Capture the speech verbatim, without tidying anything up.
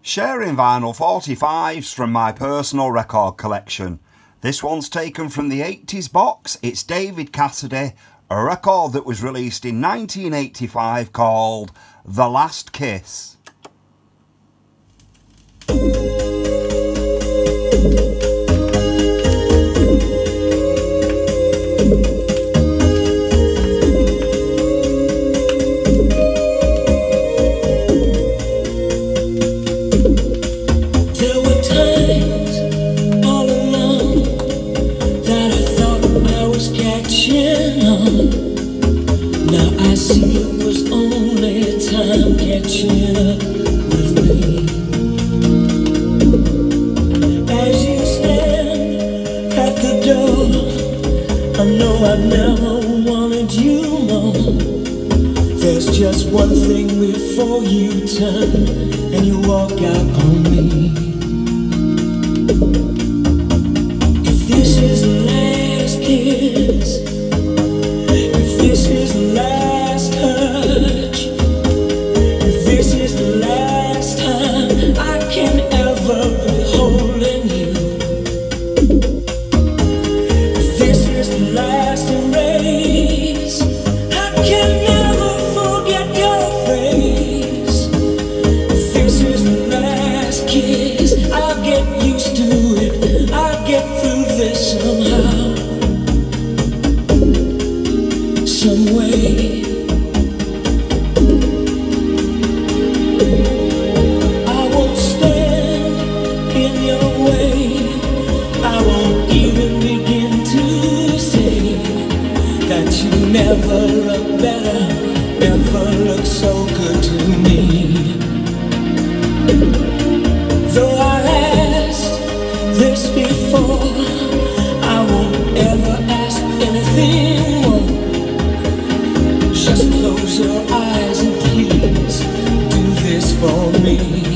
Sharing vinyl forty-fives from my personal record collection. This one's taken from the eighties box. It's David Cassidy, a record that was released in nineteen eighty-five called The Last Kiss. Now I see it was only time catching up with me. As you stand at the door, I know I've never wanted you more. There's just one thing before you turn and you walk out on me. If this is the last kiss, this is the last touch, if this is the last time I can ever be holding you, if this is the last embrace, I can never forget your face. If this is the last kiss, I'll get used to it, I'll get through this somehow, some way. I won't stand in your way. I won't even begin to say that you never look better, never look so good to me. Though I asked this before, I won't ever ask anything more. Just close your eyes and please do this for me.